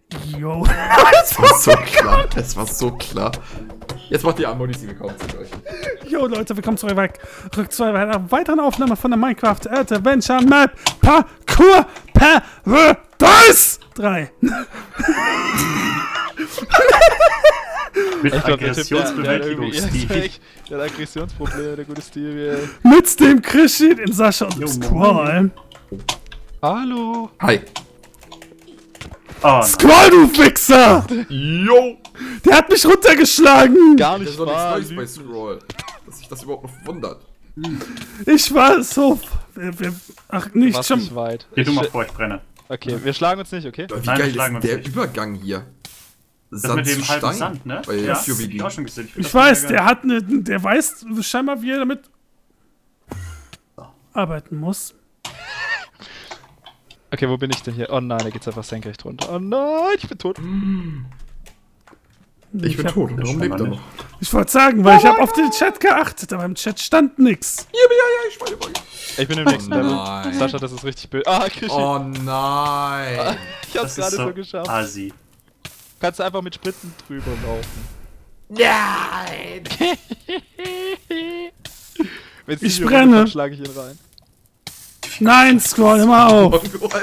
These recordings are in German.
Jo. Das war so klar. Das war so klar. Jetzt macht die Ammunition, willkommen zu euch. Jo Leute, willkommen zurück zu einer weiteren Aufnahme von der Minecraft Adventure Map Parkour Paradise 3. Mit Ich glaube, Aggressionsbewältigung, Stevie. Der hat Aggressionsprobleme, der gute Stevie. Mit dem Chrissy, den Sascha und dem Squall. Hallo. Hi. Oh, Squall, du Wichser! Yo! Der hat mich runtergeschlagen! Gar Das nicht ist doch wahr. nichts Neues bei Scroll. Dass sich das überhaupt noch wundert. Ich war so... Ach, Du nicht warst schon... nicht weit. Geh du mal vor, ich brenne. Okay, wir schlagen uns nicht, okay? Wie Nein, geil schlagen wir ist der uns nicht. Übergang hier? Das Sand mit dem zu halben Stein. Sand, ne? Bei Ja, QBD. hab ich auch schon gesehen. Ich weiß, der hat eine... Der weiß scheinbar, wie er damit arbeiten muss. Okay, wo bin ich denn hier? Oh nein, da geht's einfach senkrecht runter. Oh nein, ich bin tot. Ich bin tot. Warum lebt er noch? Ich wollte sagen, weil ich habe auf den Chat geachtet, aber im Chat stand nix. Ja, ich meine bei. Ich bin im nächsten Level. nein. Sascha, das ist richtig böse. Ah, Krischi. Oh nein. Ich hab's gerade so geschafft. Asi. Kannst du einfach mit Spritten drüber laufen. Nein! Wenn Ich Stevie brenne. runterkommt, schlage ich ihn rein. Nein, Squall, immer auf.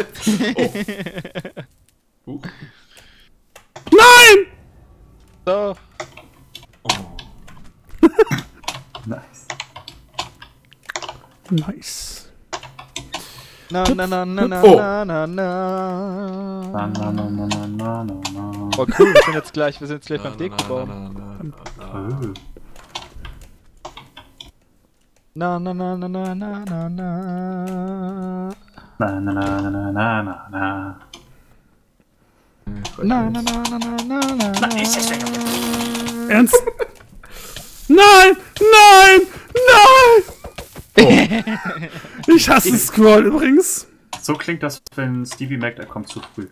Oh. Nein! So. Nice. Nice. Na na na na na Oh. na na Na, na. na, na, na, na, na, na, na. Oh cool, wir sind jetzt gleich beim Dekobaum. Oh. Na na na na na na na na. Na, na, na, na, na, na, na, na. Na na na na na na na. Ernst? Nein! Nein! Nein! Ich hasse Squall übrigens. So klingt das, wenn Stevie merkt, er kommt zu früh.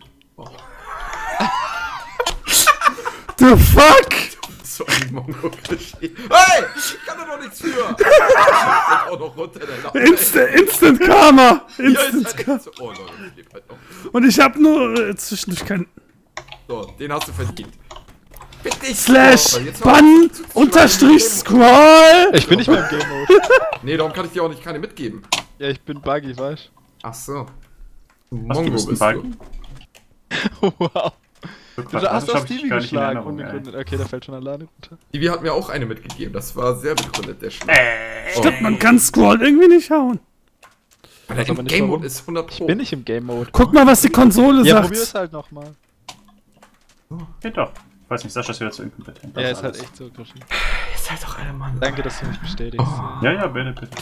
The fuck? So ein Mongo-Klischee. Hey! Ich kann da doch nichts für! Ich fällt auch noch runter, der Lauf. Instant Karma! Instant Halt Karma. nicht so. Oh Leute, ich lebe halt noch. Und ich hab nur zwischendurch kein... So, den hast du verdient. Bitte Slash Jetzt Bann unterstrich Squall! Ich bin nicht mehr im Game Mode. Nee, darum kann ich dir auch nicht keine mitgeben. Ja, ich bin buggy, weißt Ach so. Was, du Mongo bist ein bist Balken? du? Wow. So Du krass, hast das doch hab ich Stevie gar nicht in geschlagen. Erinnerung, ey. Unbegründet. Okay, der fällt schon alleine runter. Die hat mir auch eine mitgegeben. Das war sehr begründet, der Schlag. Stimmt, man kann Squall irgendwie nicht hauen. Weil der aber im nicht Game warum. Mode ist 100 Pro. Bin ich im Game Mode. Guck mal, was die Konsole Ja, probier es sagt. halt nochmal. Geht doch. Ich weiß nicht, Sascha ist wieder zu inkompetent. Ja, Das ist halt alles. echt so, Krischi. Ist halt doch einer Mann. Danke, dass du mich bestätigst. Ja, ja, bitte, bitte.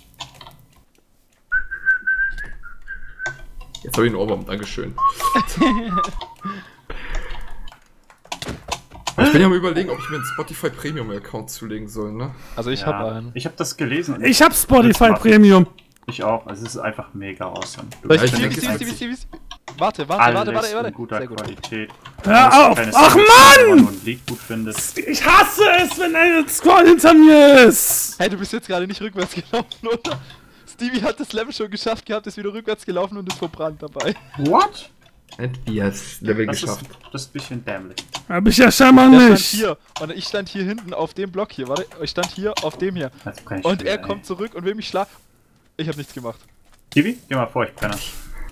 Jetzt habe ich einen Ohrwurm, dankeschön. Ich bin ja mal überlegen, ob ich mir einen Spotify Premium Account zulegen soll, ne? Also ich Ja, hab einen. ich hab das gelesen. und Ich hab Spotify Premium. Ich auch. Also es ist einfach mega awesome. Du Soll Ja, ich ich Stevie, denke, Stevie, es Stevie, hat Stevie, Stevie. Warte. alles in Sehr guter gut. Qualität. Hör auf! Keine Ach Songs, Mann! wenn du ein Lied gut findest. Ich hasse es, wenn ein Squall hinter mir ist! Hey, du bist jetzt gerade nicht rückwärts gelaufen, oder? Stevie hat das Level schon geschafft gehabt, ist wieder rückwärts gelaufen und ist verbrannt dabei. What? Wie hast Level Das ist, geschafft? das ist ein bisschen dämlich. Hab ich ja scheinbar Der stand nicht. hier und ich stand hier hinten auf dem Block hier, warte, ich stand hier auf dem hier. Jetzt brech ich Und wieder, er kommt zurück und will mich schlagen. Ich hab nichts gemacht. Stevie, geh mal vor, ich brenne.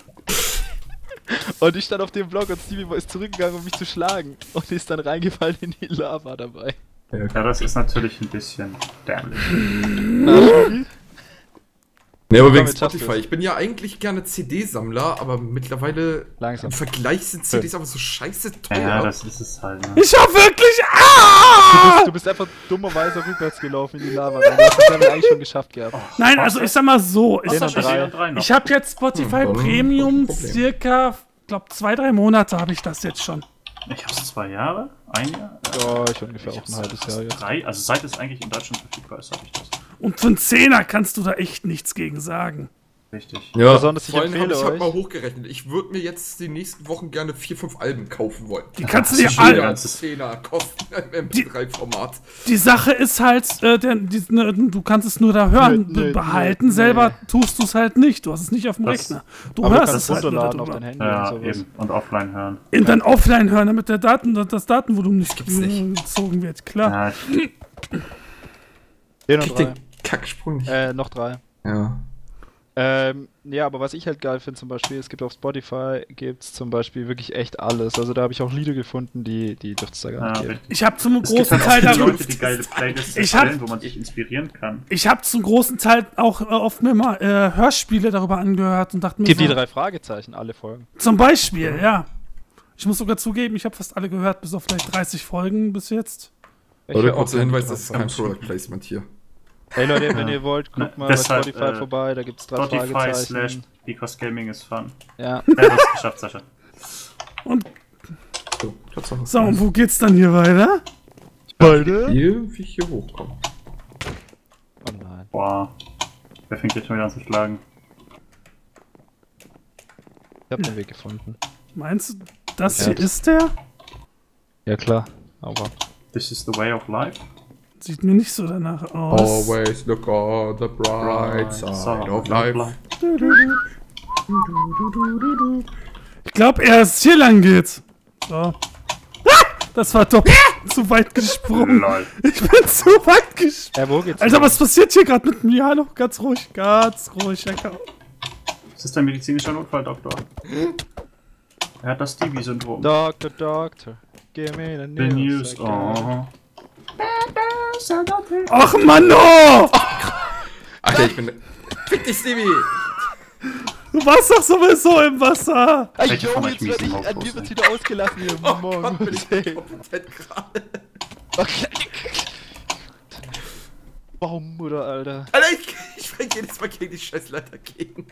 Und ich stand auf dem Block und Stevie ist zurückgegangen, um mich zu schlagen. Und ist dann reingefallen in die Lava dabei. Ja, das ist natürlich ein bisschen dämlich. Na, Stevie? Ne, aber wegen Komm, jetzt schaffst Spotify. du's. Ich bin ja eigentlich gerne CD-Sammler, aber mittlerweile Langsam. im Vergleich sind CDs aber so scheiße teuer. Ja, das ist es halt, ne? Ich hab wirklich... Ah! Du bist einfach dummerweise rückwärts gelaufen in die Lava rein. Du hast das Level eigentlich schon geschafft gehabt. Nein, also ich sag mal so. Den und drei. Ich hab jetzt Spotify Hm, Premium Problem. circa, glaub 2-3 Monate habe ich das jetzt schon. Ich hab's 2 Jahre, ein Jahr. Ja, ich ungefähr Ich auch ein hab's halbes Jahr jetzt. 3, also seit es eigentlich in Deutschland verfügbar ist, habe ich das. Und für einen Zehner kannst du da echt nichts gegen sagen. Richtig. Ja, Besonders ich vor allem habe empfehle ich hab euch. mal hochgerechnet. Ich würde mir jetzt die nächsten Wochen gerne 4, 5 Alben kaufen wollen. Die kannst du das dir ist schon alle. geil. 10er kosten im MP3-Format. Die Sache ist halt, du kannst es nur da hören. Behalten selber tust du es halt nicht. Du hast es nicht auf dem Das- Rechner. Du Aber du hörst kannst es halt nur runterladen auf darüber. dein Handy Ja, und sowas. eben. Und offline hören. In dein Offline hören, damit das Datenvolumen nicht gibt's nicht. gezogen wird. Klar. Ja, 10 und Krieg 3. den Kacksprung nicht. Noch 3. Ja. Ja, aber was ich halt geil finde zum Beispiel, es gibt auf Spotify gibt's zum Beispiel wirklich echt alles. Also da habe ich auch Lieder gefunden, die dürft's da gar nicht geben. richtig. Ich habe zum Es gibt großen halt Teil auch viele da, Leute, die geile Playlists Ich hab- erstellen, wo man sich inspirieren kann. ich habe zum großen Teil auch oft mir mal Hörspiele darüber angehört und dachte mir Gibt die so, 3 Fragezeichen, alle Folgen. zum Beispiel, ja. Ich muss sogar zugeben, ich habe fast alle gehört, bis auf vielleicht 30 Folgen bis jetzt. Oder kurzer Hinweis, das ist kein Product Placement hier. Hey Leute, wenn ihr wollt, guckt mal Deshalb, bei Spotify vorbei, da gibt's 3 Spotify Fragezeichen. / Because Gaming is fun. Ja. Ja, das ist geschafft, Sascha. Und So, Tatsache. so, und wo geht's dann hier weiter? Beide? Hier, wie ich hier hochkomme. Oh nein. Boah. Wer fängt jetzt schon wieder an zu schlagen? Ich hab den Weg gefunden. Meinst du, das Ja. hier ist der? Ja klar, aber. This is the way of life. Sieht mir nicht so danach aus. Always look on the bright side of life. Ich glaube, erst hier lang geht's. So. Ah, das war doch zu weit gesprungen. Lol. Ich bin zu weit gesprungen. Ja, wo geht's? Alter, hin? was passiert hier gerade mit mir? Hallo, ganz ruhig, ganz ruhig. Das ist ein medizinischer Notfall, Doktor. Er hat das Stevie-Syndrom. Doctor, give me the The news. news. Oh. Ach, Mann, oh! Alter, ich bin... Fick dich, Stevie! Du warst doch sowieso im Wasser. Ey, Welche yo, von euch jetzt werd miesen ich, an Autos, dir wird's ey? wieder ausgelassen hier. Oh Morgen. Gott, bin ich Hey. kompetent gerade. Okay. Baummutter, Alter. Alter, ich spring jedes Mal gegen die Scheißleiter gegen.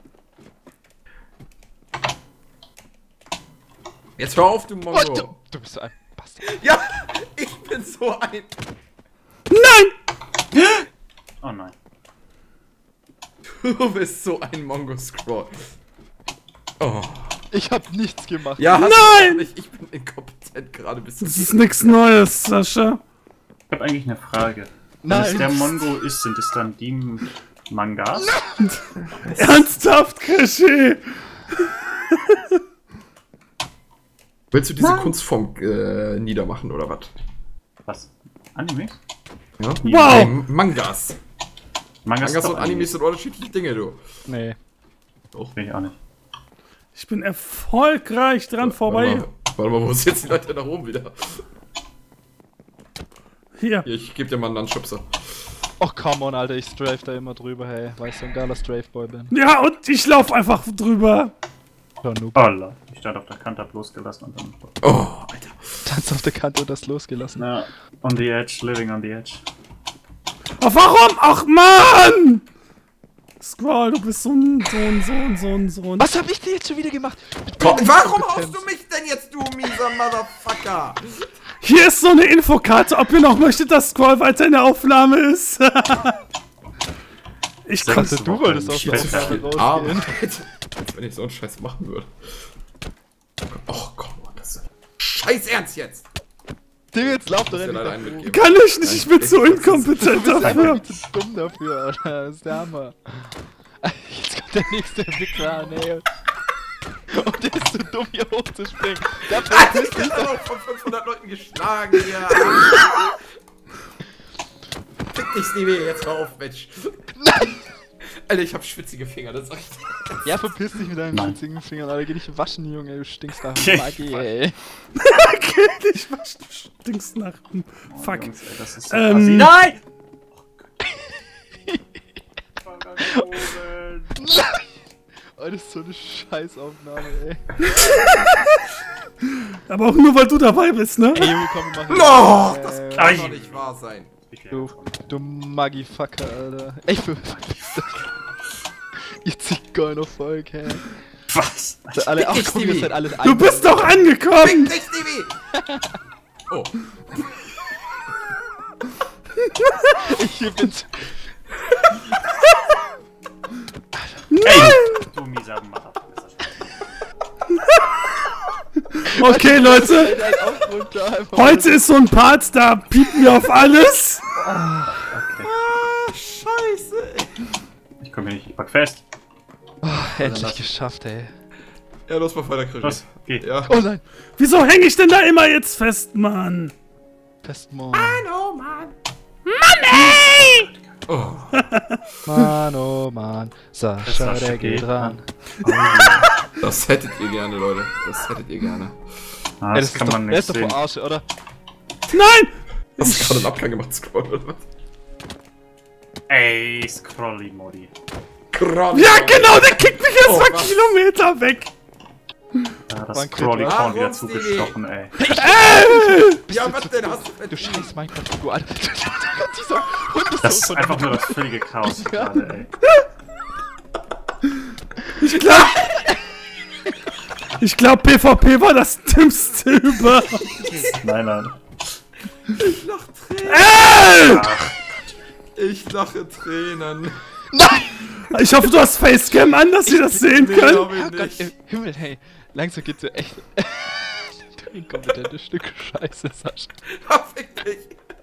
Jetzt hör auf, du Oh, Mongo. du bist so ein Bastard. Ja, ich bin so ein... Nein! Oh nein. Du bist so ein Mongo-Scroll. Oh. Ich hab nichts gemacht. Ja, hast Nein! du auch nicht. Ich bin inkompetent gerade bis Das ist nichts Neues, Sascha. Ich habe eigentlich eine Frage. Wenn Nein. es der Mongo ist, sind es dann die Mangas? Ernsthaft, Krischi? Willst du diese Kunstform niedermachen oder was? Was? Animes? Ja? Wow! Nein, Mangas. Mangas Mangas doch und Animes sind unterschiedliche Dinge, du. Nee. Bin ich auch nicht. Ich bin erfolgreich dran vorbei. Warte mal, wo ist jetzt die Leute nach oben wieder? Hier. Hier, ich geb dir mal einen Landschubser. Och, come on, Alter, ich strafe da immer drüber, hey. Weil ich so ein geiler Strafe-Boy bin. Ja, und ich lauf einfach drüber. Ja, Noob. Oh la. Ich stand auf der Kante, hab losgelassen und dann... Oh, Alter. Tanz auf der Kante und das losgelassen. Na, on the edge, living on the edge. Oh, warum? Ach, Mann! Scroll, du bist so ein. Was hab ich dir jetzt schon wieder gemacht? Warum haust du mich denn jetzt, du mieser Motherfucker? Hier ist so eine Infokarte, ob ihr noch möchtet, dass Scroll weiter in der Aufnahme ist. Ich Sehr konnte. gut. Du wolltest auch Viel so zu Aufnahme Viel rausgehen. Arbeit. Als wenn ich so einen Scheiß machen würde. Oh Gott, das ist scheiß ernst jetzt. Digga, jetzt lauf doch Ich muss dir endlich leider nach einen oben. mitgeben. Kann ich nicht, ich bin zu inkompetent Du bist dafür. einfach zu dumm dafür, Alter. Das ist der Hammer. Jetzt kommt der nächste Entwickler an, ey. Und der ist zu dumm, hier hochzuspringen. Der Alter, verpisst ich bin dich doch von 500 Leuten geschlagen hier. Fick dich, Stevie, jetzt hör auf, Mensch. Nein! Alter, ich hab schwitzige Finger, das sag ich dir. Ja, verpiss dich mit deinen Nein. winzigen Fingern, Alter. Geh dich waschen, Junge. Du stinkst nach Okay. Maggi, ey. Okay, ich wasch, du stinkst nach. Fuck. Jungs, ey, das ist so Ähm. Nein! Oh, das ist so eine Scheißaufnahme, ey. Aber auch nur, weil du dabei bist, ne? Ey, Junge, komm, wir machen No, das kann Ai. doch nicht wahr sein. Du Maggi-Fucker, Alter. Ey, verpiss dich. Ihr Zigeunervolk, ey. Was? Alle, ach dich, komm, ihr Stevie. seid alles Du bist doch Fick angekommen! dich, Stevie! Oh. Ich bin zu... Nein! Du mieser Macher. Okay, Leute. Heute ist so ein Part, da piepen wir auf alles. Okay. Scheiße. Ich komme hier nicht, ich pack fest. Endlich geschafft, ey. Ja, los mal weiter, Krischi. Los, geh. Ja. Oh nein. Wieso hänge ich denn da immer jetzt fest, Mann? Festmann. Oh, Mann. Oh. Mann, oh Mann. Sascha, der geht ran. Das hättet ihr gerne, Leute. Das hättet ihr gerne. Ah, Ey, das kann man der nicht ist doch sehen. Verarsche, oder? Nein! Hast du gerade einen Abgang gemacht, Scroll, oder was? Ey, Scrolly-Modi. Ja, genau, der kickt mich erst mal was? Kilometer weg. Da hat das War ein Crit, Scrolly-Korn Warum, wieder Stevie? zugestochen, ey. Ja, was denn? Hast Du scheiß Minecraft, du Alter. Dieser Hund ist Das so ist einfach nur das völlige Chaos hier gerade, ey. Ich glaub, PvP war das dümmste über. Nein, nein. Ich lach Tränen. Ach, Ich lache Tränen. Ich hoffe, du hast Facecam an, dass sie das sehen Nee, können. hab ich Oh Gott, nicht. im Himmel, hey. Langsam geht's dir echt. Du inkompetentes Stück Scheiße, Sascha. Fick dich.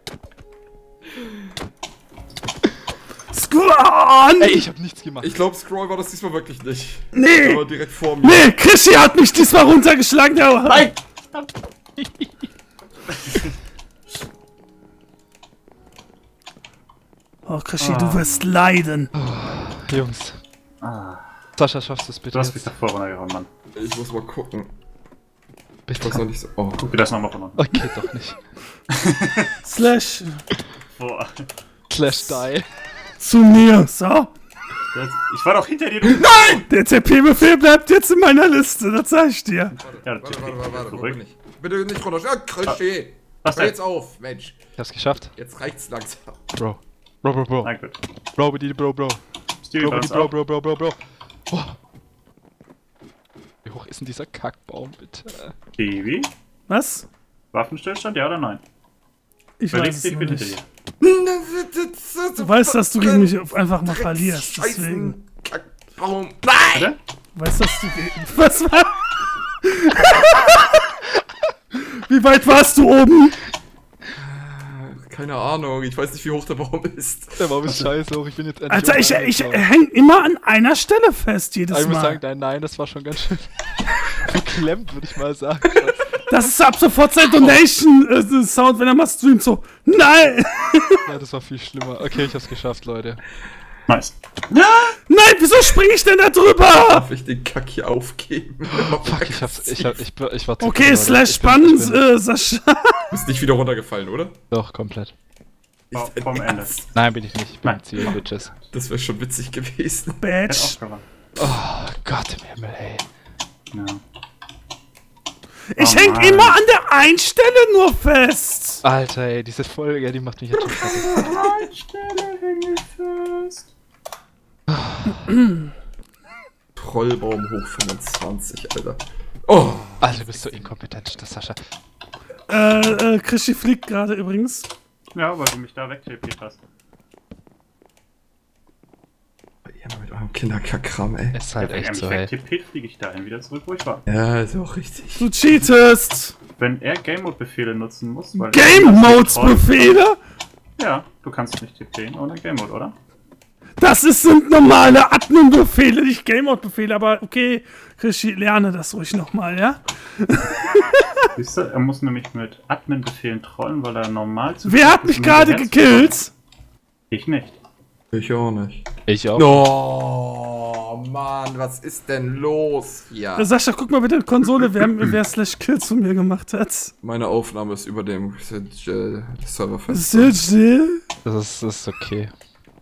Squan! Ey, ich hab nichts gemacht. Ich glaube, Scroll war das diesmal wirklich nicht. Nee! Aber direkt vor mir. Nee, Krischi hat mich diesmal runtergeschlagen. Der nein! Oh, Krischi, du wirst leiden. Jungs. Ah, Sascha, schaffst du es bitte du hast mich jetzt? davor runtergehauen, Mann. Ich muss mal gucken. Ich Bitte. weiß noch nicht so. Oh. Guck dir das nochmal von unten. Okay, doch nicht. Slash Boah. Slash die. zu mir. So. Ich war doch hinter dir, du. Der TP-Befehl bleibt jetzt in meiner Liste, das sag ich dir. Ja, Warte, zurück. nicht. Bitte nicht runter. Ja, Krischi. Was Hör denn? jetzt auf, Mensch. Ich hab's geschafft. Jetzt reicht's langsam. Bro. Bro. Na gut. Bro, bitte, Bro. Stevie, bei uns auch. Bro. Oh. Wie hoch ist denn dieser Kackbaum, bitte? Stevie? Was? Waffenstillstand, ja oder nein? Ich Überlegst weiß du, es ich noch bin hinter nicht. dir. Du weißt, dass du gegen mich einfach mal verlierst, deswegen. Kackbaum. Nein! Bitte? Weißt du, dass du gegen... Was war... Wie weit warst du oben? Keine Ahnung. Ich weiß nicht, wie hoch der Baum ist. Der Baum ist scheiße hoch, ich bin jetzt endlich Alter, oben ich angekommen. häng immer an einer Stelle fest, jedes Aber ich muss Mal. sagen, nein, das war schon ganz schön verklemmt, würde ich mal sagen. Das ist ab sofort sein Donation-Sound, wenn er mal streamt, so... Nein! Ja, das war viel schlimmer. Okay, ich hab's geschafft, Leute. Nice. Nein, wieso springe ich denn da drüber? Darf ich den Kack hier aufgeben? Fuck, ich war zu Okay, Leute. Slash Ich bin- Spannend, Sascha. Du bist nicht wieder runtergefallen, oder? Doch, komplett. Vom Ende. Nein, bin ich nicht. Ich bin Nein. im Ziel, Bitches. Das wäre schon witzig gewesen. Hat Badge. aufgewandt. Oh Gott im Himmel, ey. Ja. Ich Oh häng Mann. immer an der einen Stelle nur fest. Alter, ey, diese Folge, die macht mich jetzt schon fertig. Trollbaum hoch 25, Alter. Oh! Alter, du bist so inkompetent, das Sascha. Krischi fliegt gerade übrigens. Ja, weil du mich da wegtelepiert hast. Ihr mal mit eurem Kinderkackkram, ey. Ist halt Wenn er echt mich so, ey. wegtelepiert, fliege ich dahin wieder zurück, wo ich war. Ja, ist auch richtig. Du cheatest. Wenn er Game-Mode-Befehle nutzen muss, weil... Game-Modes-Befehle? Ja, du kannst nicht TPen ohne Game-Mode, oder? Sind normale Admin-Befehle, nicht Game-Mode-Befehle, aber okay, Krischi, lerne das ruhig nochmal, ja? Siehst du, er muss nämlich mit Admin-Befehlen trollen, weil er normal zu... Wer hat mich gerade gekillt? Ich nicht. Ich auch nicht. Ich auch. Oh, Mann, was ist denn los hier? Sascha, guck mal bitte in die Konsole, wer Slash Kill zu mir gemacht hat. Meine Aufnahme ist über dem Serverfenster. Ist still? Das ist okay.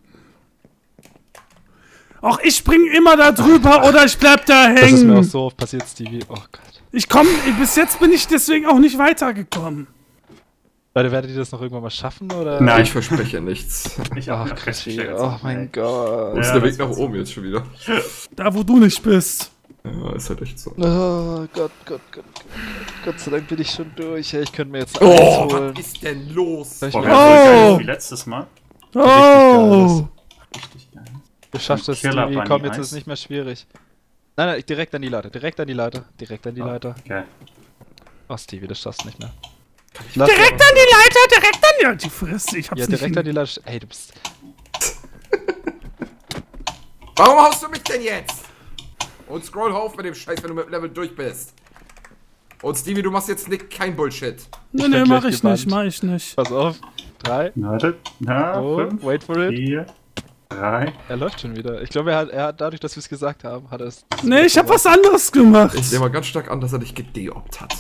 Auch ich spring immer da drüber oder ich bleib da Das ist mir auch hängen. so oft passiert, Stevie. Oh Gott. Bis jetzt bin ich deswegen auch nicht weitergekommen. Leute, werdet ihr das noch irgendwann mal schaffen, oder? Nein. Ich verspreche nichts. Ich hab Ach, noch Krischi. festgestellt. Oh mein Gott. Wo ist Ja, der das Weg nach wird's. oben jetzt schon wieder? Da, wo du nicht bist. Ja, ist halt echt so. Oh Gott. Gott sei Dank bin ich schon durch. Ey, ich könnte mir jetzt Oh, eins holen. was ist denn los? Soll ich Boah, mir- wäre so geil Oh. wie letztes Mal. Oh! Richtig geil. Du schaffst das, Killer Stevie. Bunny Komm, jetzt Eis. ist es nicht mehr schwierig. Nein, nein, direkt an die Leiter, direkt an die Leiter, direkt an die Leiter. Okay. Oh, Stevie, das schaffst du nicht mehr. Direkt an die Leiter, direkt an die Leiter. Die Fresse, ich hab's Ja, nicht direkt an die Leiter. Ey, du bist... Warum haust du mich denn jetzt? Und scroll auf mit dem Scheiß, wenn du mit dem Level durch bist. Und Stevie, du machst jetzt kein Bullshit. Nee, bin nee, gleich mach ich gebannt. nicht, mach ich nicht. Pass auf. 3. Warte. Na, Oh, 5, wait for it. 4, 3. Er läuft schon wieder. Ich glaube, er hat dadurch, dass wir es gesagt haben, hat er es... Nee, ich hab was anderes gemacht. Ich nehme mal ganz stark an, dass er dich gedeopt hat.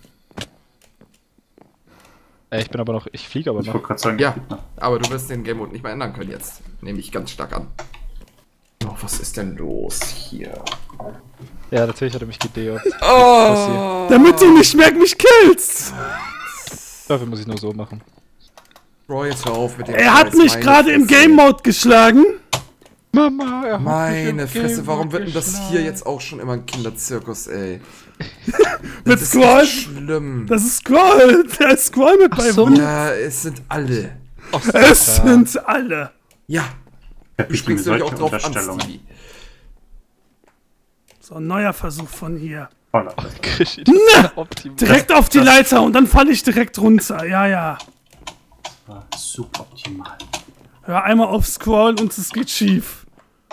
Ey, ich bin aber noch... Ich fliege aber Ich noch. wollte gerade sagen, Ja, aber du wirst den Game Mode nicht mehr ändern können jetzt. Nehme ich ganz stark an. Oh, was ist denn los hier? Ja, natürlich hat er mich gedeopt. Oh! Damit du nicht mehr mich killst. Dafür muss ich nur so machen. Bro, jetzt hör auf mit dem Er hat Scheiß, mich meine gerade im Fresse. Game Mode geschlagen. Mama, er hat Meine mich im Fresse, Game warum wird denn das geschlagen. hier jetzt auch schon immer ein Kinderzirkus, ey? Mit Das ist Squall. echt schlimm. Das ist Squall. Der ist Squall mit bei so. Wund. Ja, es sind alle. Oh, Es Sascha. sind alle. Ja, du springst natürlich auch drauf an, Stevie. So, ein neuer Versuch von hier. Voller. Krischi, das ist optimal. Direkt auf die Leiter und dann falle ich direkt runter. Ja, ja. War suboptimal. Hör einmal auf Squall und es geht schief.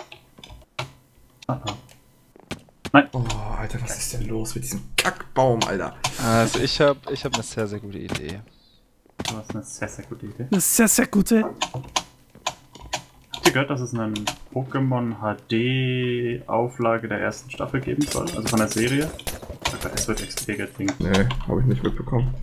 Aha. Oh, Alter, was ist denn los mit diesem Kackbaum, Alter? Also ich hab eine sehr, sehr gute Idee. Das ist eine sehr, sehr gute Idee. Das ist sehr, sehr gute. Habt ihr gehört, dass es einen Pokémon HD Auflage der ersten Staffel geben soll? Also von der Serie? Aber es wird XP gedingt. Nee, habe ich nicht mitbekommen.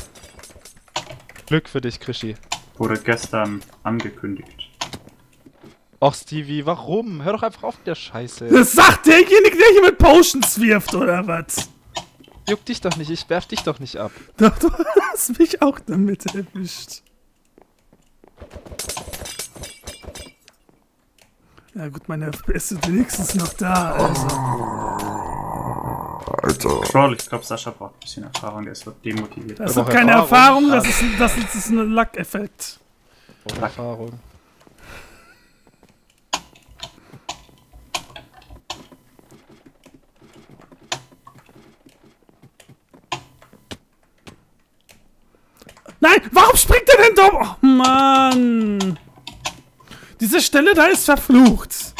Glück für dich, Krischi. Wurde gestern angekündigt. Och, Stevie, warum? Hör doch einfach auf mit der Scheiße. Das sagt derjenige, der hier mit Potions wirft, oder was? Juck dich doch nicht, ich werf dich doch nicht ab. Doch, du hast mich auch damit erwischt. Ja gut, meine FPS sind wenigstens noch da, also. Alter. Troll, ich glaube, Sascha braucht ein bisschen Erfahrung, der ist so demotiviert. Das ist Aber doch keine Erfahrung. Erfahrung, das ist ein Luck-Effekt. Oh, Erfahrung. Nein, warum springt er denn da? Oh Mann. Diese Stelle da ist verflucht.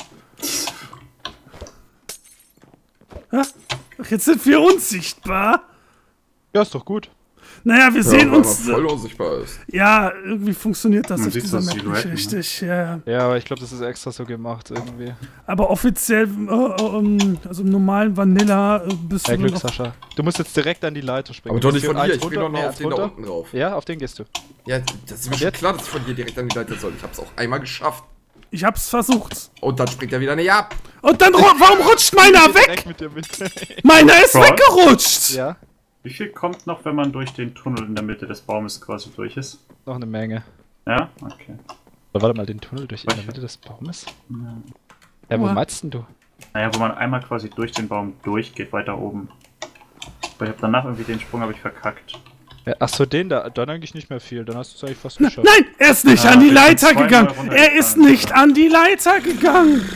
Ach, jetzt sind wir unsichtbar. Ja, ist doch gut. Naja, wir sehen weil uns. man voll unsichtbar ist. Ja, irgendwie funktioniert das Man auf sieht dieser so Map nicht Silhouetten, ne? richtig. Ja. Ja, aber ich glaube, das ist extra so gemacht irgendwie. Aber offiziell, also im normalen Vanilla bist du Ja, nur Glück, noch. Sascha. Du musst jetzt direkt an die Leiter springen. Aber doch nicht Du von bist hier, eins ich bin runter, doch noch nee, auf eins den da runter. unten drauf. Ja, auf den gehst du. Ja, das ist mir schon jetzt? klar, dass ich von hier direkt an die Leiter soll. Ich hab's auch einmal geschafft. Ich hab's versucht. Und dann springt er wieder nicht ab. Und dann, warum rutscht meiner weg? Direkt mit der Mitte. Meiner ist Troll? weggerutscht. Ja, Wie viel kommt noch, wenn man durch den Tunnel in der Mitte des Baumes quasi durch ist? noch eine Menge. Ja? Okay. Aber warte mal, den Tunnel durch in der Mitte des Baumes? Ja, wo Oha. meinst denn du? Naja, wo man einmal quasi durch den Baum durchgeht, weiter oben. Aber ich habe danach irgendwie den Sprung habe ich verkackt. Ja, achso, den da, dann eigentlich nicht mehr viel. Dann hast du es eigentlich fast geschafft. Nein, er ist nicht Ja, an die ich bin Leiter zweimal gegangen. runtergefallen. Er ist nicht an die Leiter gegangen.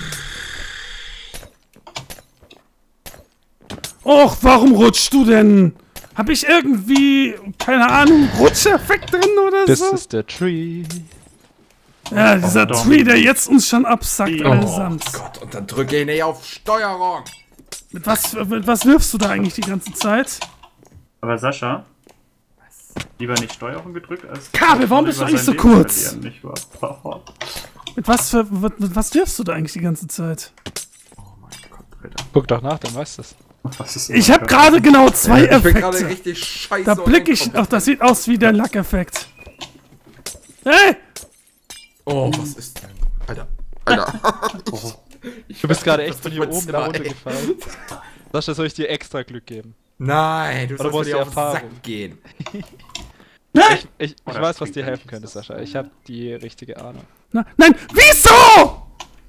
Och, warum rutschst du denn? Hab ich irgendwie, keine Ahnung, Rutscheffekt drin oder Das so? ist der Tree. Ja, dieser doch. Tree, der jetzt uns schon absackt Oh allesamt. Gott, und dann drücke ich nicht auf Steuerung. Mit was wirfst du da eigentlich die ganze Zeit? Aber Sascha, lieber nicht Steuerung gedrückt als... Kabel, warum bist du lieber eigentlich sein so Leben kurz? verlieren, nicht wahr? Mit was wirfst du da eigentlich die ganze Zeit? Oh mein Gott, Alter. Guck doch nach, dann weißt du es. Was ist Ich habe gerade genau zwei Ich bin gerade Effekte. richtig scheiße. Da blick ich, ach, das sieht aus wie der Lack-Effekt. Hey! Oh, was ist denn? Alter. Alter. Du bist gerade echt Das von ist hier mein oben Zimmer, da ey. runtergefallen. Sascha, soll ich dir extra Glück geben? Nein, du Oder sollst brauchst mir du auf den Erfahrung? Sack gehen. Ich Oder weiß, was springt dir er helfen nicht, könnte, ist das Sascha. Ich habe die richtige Ahnung. Nein, wieso?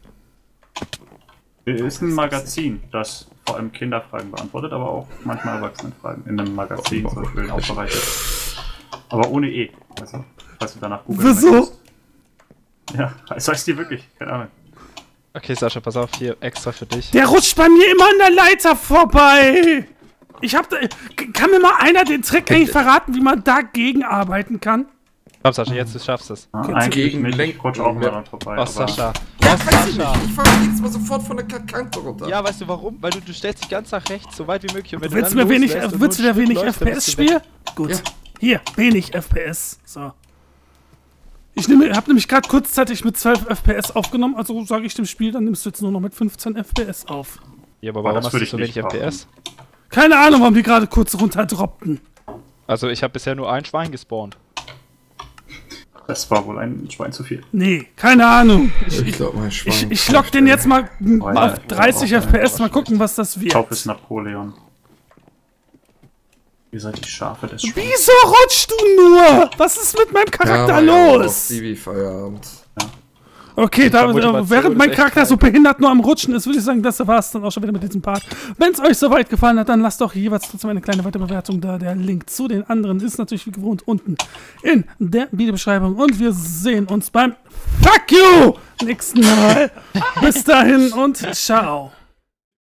Ist ein Magazin, das vor allem Kinderfragen beantwortet, aber auch manchmal Erwachsenenfragen. In einem Magazin zum Beispiel aufbereitet. Aber ohne E. Also, falls du danach googeln Wieso? möchtest. Ja, das heißt die wirklich, keine Ahnung. Okay, Sascha, pass auf, hier extra für dich. Der rutscht bei mir immer an der Leiter vorbei. Kann mir mal einer den Trick eigentlich verraten, wie man dagegen arbeiten kann? Komm, Sascha, jetzt du schaffst es. Ja, eigentlich gegen nicht, ich rutsch auch mal Ja. dran vorbei. Oh, aber- Sascha. Ja, Oh, weiß ich Sascha. nicht. Ich fahre jedes Mal sofort von der Kante runter. Ja, weißt du warum? Weil du stellst dich ganz nach rechts, so weit wie möglich. Und wenn Willst du dann mir wenig, loslässt und willst du nur da ein Stück wenig läufst, dann FPS bist du weg. spielen? Gut. Ja. Hier, wenig FPS. So. Ich habe nämlich gerade kurzzeitig mit 12 FPS aufgenommen, also sage ich dem Spiel, dann nimmst du jetzt nur noch mit 15 FPS auf. Ja, aber Oh, warum das hast würde du ich so wenig nicht machen. FPS? Keine Ahnung, warum die gerade kurz runterdroppten. Also ich habe bisher nur ein Schwein gespawnt. Das war wohl ein Schwein zu viel. Nee, keine Ahnung. Ich glaube, mein Schwein. Ich lock den jetzt mal Alter, auf 30 oh, FPS, mal gucken, was das wird. Kauf ist Napoleon. Ihr seid die Schafe des Schweins. Wieso rutschst du nur? Was ist mit meinem Charakter los? Stevie Feierabend. Okay, Motivation während mein ist echt Charakter geil. so behindert nur am Rutschen ist, würde ich sagen, das war's dann auch schon wieder mit diesem Part. Wenn es euch soweit gefallen hat, dann lasst doch jeweils trotzdem eine kleine weitere Bewertung da. Der Link zu den anderen ist natürlich wie gewohnt unten in der Videobeschreibung. Und wir sehen uns beim Fuck You nächsten Mal. Bis dahin und ciao.